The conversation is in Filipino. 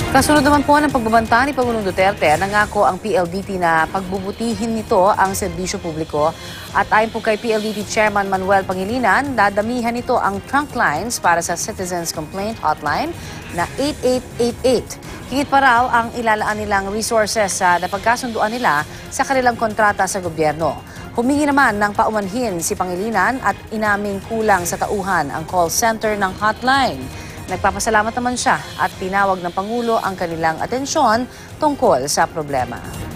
Kasunod naman po ng pagbabanta ni Pangulong Duterte, nangako ang PLDT na pagbubutihin nito ang serbisyo publiko. At ayon po kay PLDT Chairman Manuel Pangilinan, dadamihan nito ang trunk lines para sa Citizens Complaint Hotline na 8888. Higit pa raw ang ilalaan nilang resources sa napagkasunduan nila sa kanilang kontrata sa gobyerno. Humingi naman ng paumanhin si Pangilinan at inaming kulang sa tauhan ang call center ng hotline. Nagpapasalamat naman siya at tinawag ng Pangulo ang kanilang atensyon tungkol sa problema.